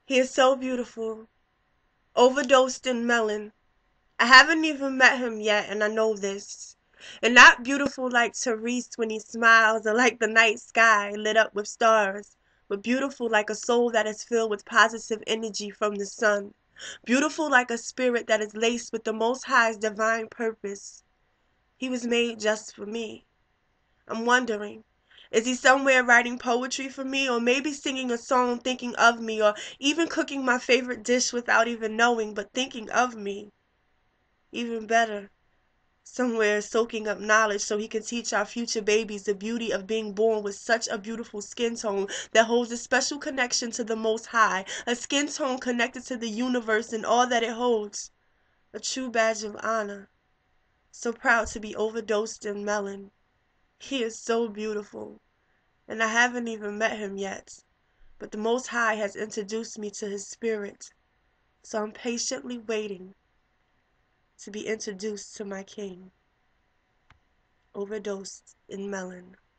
He is so beautiful, overdosed in melon. I haven't even met him yet, and I know this. And not beautiful like Therese when he smiles, or like the night sky lit up with stars, but beautiful like a soul that is filled with positive energy from the sun. Beautiful like a spirit that is laced with the Most High's divine purpose. He was made just for me. I'm wondering, is he somewhere writing poetry for me, or maybe singing a song thinking of me, or even cooking my favorite dish without even knowing, but thinking of me? Even better, somewhere soaking up knowledge so he can teach our future babies the beauty of being born with such a beautiful skin tone that holds a special connection to the Most High, a skin tone connected to the universe and all that it holds, a true badge of honor. So proud to be overdosed in melon. He is so beautiful, and I haven't even met him yet, but the Most High has introduced me to his spirit, so I'm patiently waiting to be introduced to my king. Overdosed in melon.